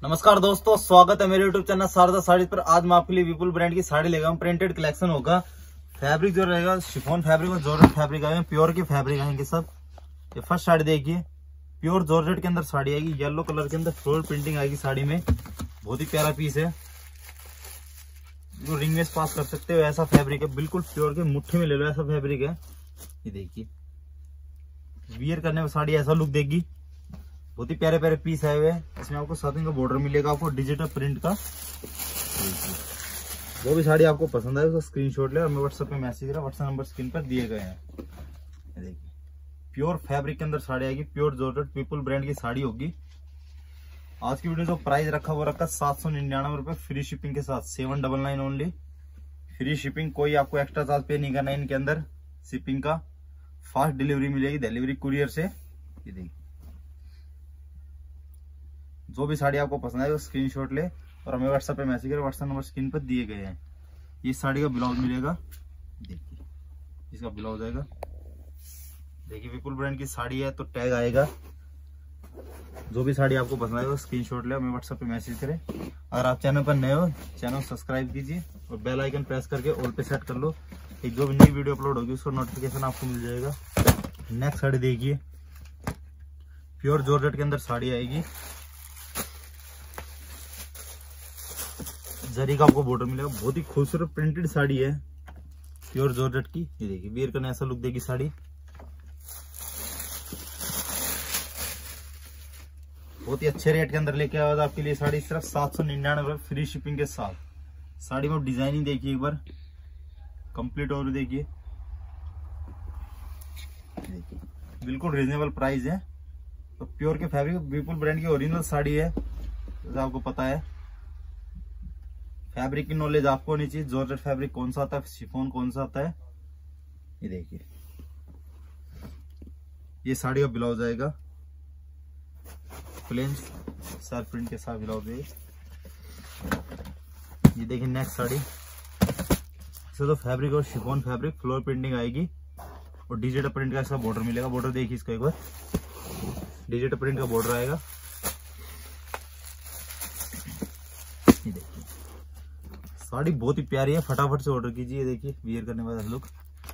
नमस्कार दोस्तों, स्वागत है मेरे यूट्यूब चैनल शारदा साड़ी पर। आज मैं आपके लिए विपुल ब्रांड की साड़ी लेगा हूँ। प्रिंटेड कलेक्शन होगा। फैब्रिक जो रहेगा शिफॉन फैब्रिक और जॉर्जेट फैब्रिक आएंगे, प्योर के फैब्रिक आएंगे सब। ये फर्स्ट साड़ी देखिए, प्योर जॉर्जेट के अंदर साड़ी आएगी, येलो कलर के अंदर फ्लोरल प्रिंटिंग आएगी साड़ी में। बहुत ही प्यारा पीस है, जो रिंग में पास कर सकते हो ऐसा फैब्रिक है, बिल्कुल प्योर के, मुट्ठी में ले लो ऐसा फैब्रिक है। ये देखिए, वियर करने में साड़ी ऐसा लुक देगी। बहुत ही प्यारे प्यारे पीस आए हुए हैं। इसमें आपको साथिंग का बॉर्डर मिलेगा, आपको डिजिटल प्रिंट का। जो भी साड़ी आपको पसंद आए उसका स्क्रीनशॉट ले और मैं व्हाट्सएप पे मैसेज करा, व्हाट्सएप नंबर स्क्रीन पर दिए गए हैं। देखिए, प्योर फैब्रिक के अंदर साड़ी आएगी, प्योर जॉर्जेट विपुल ब्रांड की साड़ी होगी। आज की वीडियो जो प्राइस रखा वो रखा 799 रुपए फ्री शिपिंग के साथ, 799 ओनली फ्री शिपिंग। कोई आपको एक्स्ट्रा चार्ज पे नहीं करना है इनके अंदर। शिपिंग का फास्ट डिलीवरी मिलेगी, डिलीवरी कुरियर से। ये देखिए, जो भी साड़ी आपको पसंद आए वो स्क्रीनशॉट ले और हमें व्हाट्सएप पे मैसेज करें, व्हाट्सएप नंबर स्क्रीन पर दिए गए हैं। ये साड़ी का ब्लाउज मिलेगा, देखिए इसका ब्लाउज आएगा। देखिए, विपुल ब्रांड की साड़ी है तो टैग आएगा। जो भी साड़ी आपको पसंद आए वो स्क्रीनशॉट ले, हमें व्हाट्सएप पे मैसेज करें। अगर आप चैनल पर नए हो, चैनल सब्सक्राइब कीजिए और बेल आइकन प्रेस करके ऑल पे सेट कर लो। एक जो भी नई वीडियो अपलोड होगी उसका नोटिफिकेशन आपको मिल जाएगा। नेक्स्ट साड़ी देखिए, प्योर जॉर्जेट के अंदर साड़ी आएगी, जरी का आपको बॉर्डर मिलेगा। बहुत ही खूबसूरत प्रिंटेड साड़ी है, प्योर जॉर्जेट की। ये देखिए, वेयर करने ऐसा लुक देगी साड़ी। बहुत ही अच्छे रेट के अंदर लेके आया था आपके लिए साड़ी, सिर्फ 799 फ्री शिपिंग के साथ। साड़ी में डिजाइनिंग देखिए एक बार, कंप्लीट और देखिए बिल्कुल रीजनेबल प्राइस है। तो प्योर के फैब्रिक, विपुल ब्रांड की ओरिजिनल साड़ी है, जैसा आपको पता है। फैब्रिक की नॉलेज आपको होनी चाहिए, जॉर्जेट फैब्रिक कौन सा आता है, शिफॉन कौन सा आता है। ये देखिए, ये साड़ी का ब्लाउज आएगा, प्लेन सर प्रिंट के साथ ब्लाउज है। ये देखिए नेक्स्ट साड़ी, इसका तो फैब्रिक और शिफॉन फैब्रिक, फ्लोर प्रिंटिंग आएगी और डिजिटल प्रिंट का इसका बॉर्डर मिलेगा। बॉर्डर देखिए इसका एक बार, डिजिटल प्रिंट का बॉर्डर आएगा। ये देखिए, साड़ी बहुत ही प्यारी है, फटाफट से ऑर्डर कीजिए। देखिए, वियर करने वाला लुक।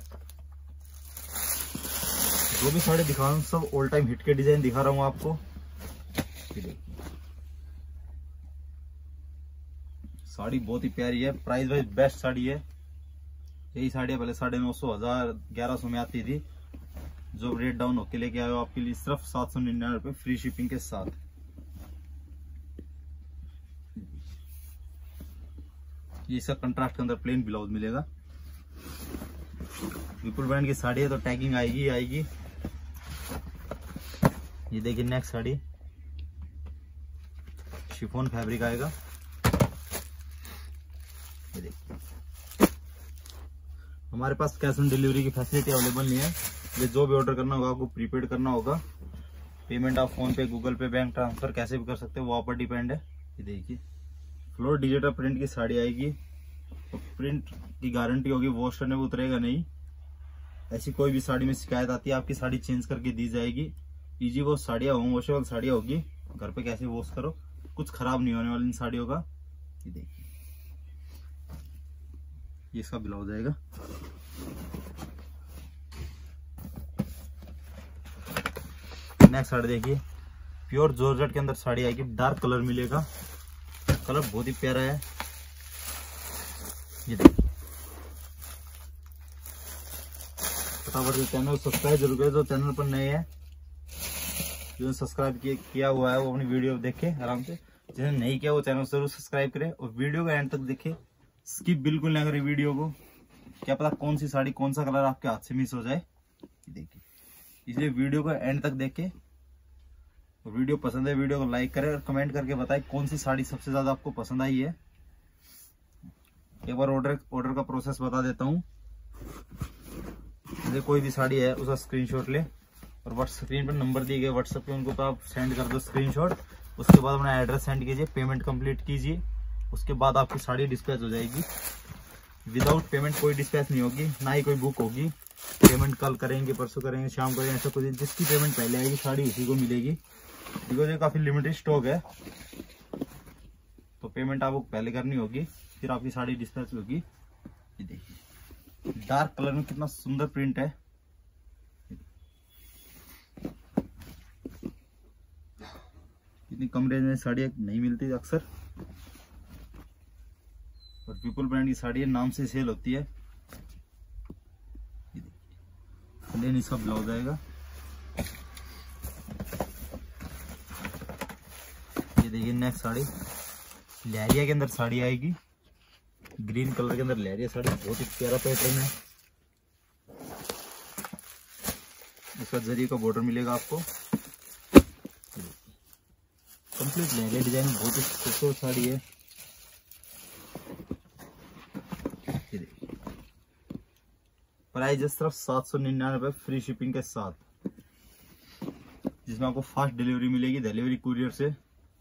जो भी साड़ी दिखा रहा हूँ सब ऑल टाइम हिट के डिजाइन दिखा रहा हूँ आपको। देखिए, साड़ी बहुत ही प्यारी है, प्राइस वाइज बेस्ट साड़ी है। यही साड़ी पहले 950, 1000, 1100 में आती थी, जो रेट डाउन होके लेके आए हो आपके लिए सिर्फ 799 रुपए फ्री शिपिंग के साथ। ये इसका कंट्रास्ट के अंदर प्लेन ब्लाउज मिलेगा। विपुल ब्रांड की साड़ी है तो टैगिंग आएगी। ये देखिए नेक्स्ट साड़ी, शिफॉन फैब्रिक आएगा। ये देखिए, हमारे पास कैश ऑन डिलीवरी की फैसिलिटी अवेलेबल नहीं है। ये जो भी ऑर्डर करना होगा आपको प्रीपेड करना होगा। पेमेंट आप फोन पे, गूगल पे, बैंक ट्रांसफर कैसे भी कर सकते हो, वो आप पर डिपेंड है। ये देखिए, फ्लोर डिजिटल प्रिंट की साड़ी आएगी तो प्रिंट की गारंटी होगी, वॉश करने में उतरेगा नहीं। ऐसी कोई भी साड़ी में शिकायत आती है आपकी साड़ी चेंज करके दी जाएगी। इजी वॉश साड़ियाँ, होम वॉशेबल साड़ियाँ होगी, घर पे कैसे वॉश करो, कुछ खराब नहीं होने वाली इन साड़ियों का। ये देखिए, ये इसका ब्लाउज आएगा। नेक्स्ट साड़ी देखिए, प्योर जॉर्जेट के अंदर साड़ी आएगी, डार्क कलर मिलेगा, कलर बहुत ही प्यारा है। ये देखिए, फटाफट से चैनल सब्सक्राइब जरूर करें जो चैनल पर नए हैं। जो सब्सक्राइब किया हुआ है वो अपनी वीडियो देखे आराम से, जिन्हें नहीं किया वो चैनल जरूर सब्सक्राइब करें और वीडियो को एंड तक देखे, स्किप बिल्कुल ना करें वीडियो को। क्या पता कौन सी साड़ी, कौन सा कलर आपके हाथ से मिस हो जाए। देखिए, इसलिए वीडियो को एंड तक देखे। वीडियो पसंद है वीडियो को लाइक करें और कमेंट करके बताएं कौन सी साड़ी सबसे ज्यादा आपको पसंद आई है। एक बार ऑर्डर का प्रोसेस बता देता हूँ। जैसे कोई भी साड़ी है उसका स्क्रीनशॉट ले और व्हाट्सएप स्क्रीन पर नंबर दिए गए, व्हाट्सएप पे उनको आप सेंड कर दो स्क्रीनशॉट। उसके बाद अपना एड्रेस सेंड कीजिए, पेमेंट कंप्लीट कीजिए, उसके बाद आपकी साड़ी डिस्पैच हो जाएगी। विदाउट पेमेंट कोई डिस्पैच नहीं होगी, ना ही कोई बुक होगी। पेमेंट कल करेंगे, परसों करेंगे, शाम करेंगे, ऐसा कुछ। जिसकी पेमेंट पहले आएगी साड़ी उसी को मिलेगी। बिकॉज ये काफी लिमिटेड स्टॉक है, तो पेमेंट आपको पहले करनी होगी, फिर आपकी साड़ी डिस्पैच होगी। ये देखिए डार्क कलर में कितना सुंदर प्रिंट है। इतनी कम रेंज में साड़ी नहीं मिलती अक्सर, और विपुल ब्रांड की साड़ी नाम से सेल होती है। प्लेन इसका ब्लाउज आएगा। ये देखिए नेक्स्ट साड़ी लहरिया के अंदर साड़ी आएगी, ग्रीन कलर के अंदर लहरिया साड़ी, बहुत ही प्यारा पैटर्न है। इसका जरी का बॉर्डर मिलेगा आपको, कंप्लीट लहरिया डिजाइन, बहुत ही खूबसूरत साड़ी है। प्राइस इस तरफ 799 फ्री शिपिंग के साथ, जिसमें आपको फास्ट डिलीवरी मिलेगी, डिलीवरी कुरियर से।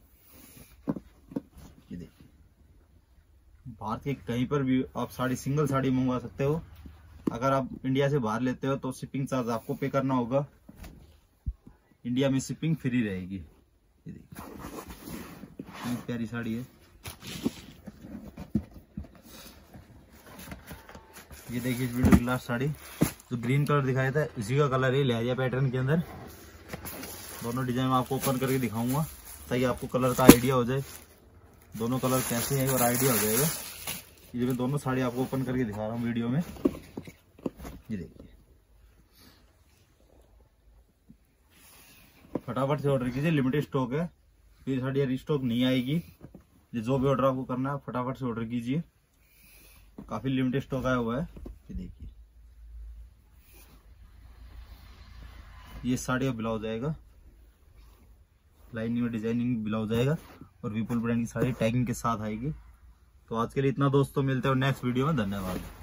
ये देखिए भारत के कहीं पर भी आप साड़ी सिंगल साड़ी मंगवा सकते हो। अगर आप इंडिया से बाहर लेते हो तो शिपिंग चार्ज आपको पे करना होगा, इंडिया में शिपिंग फ्री रहेगी। ये देखिए प्यारी साड़ी है। ये देखिए इस वीडियो की लास्ट साड़ी, जो ग्रीन कलर दिखाया था इसी का कलर है, लहरिया पैटर्न के अंदर। दोनों डिजाइन मैं आपको ओपन करके दिखाऊंगा ताकि आपको कलर का आइडिया हो जाए, दोनों कलर कैसे हैं और आइडिया हो जाएगा। ये मैं दोनों साड़ी आपको ओपन करके दिखा रहा हूँ वीडियो में। ये देखिए फटाफट से ऑर्डर कीजिए, लिमिटेड स्टॉक है, फिर साड़ी रिस्टॉक नहीं आएगी। जो भी ऑर्डर आपको करना है फटाफट से ऑर्डर कीजिए, काफी लिमिटेड स्टॉक आया हुआ है। ये देखिए ये साड़ी का ब्लाउज आएगा, लाइनिंग और डिजाइनिंग ब्लाउज आएगा, और विपुल ब्रांड की साड़ी टैगिंग के साथ आएगी। तो आज के लिए इतना दोस्तों, मिलते हैं नेक्स्ट वीडियो में। धन्यवाद।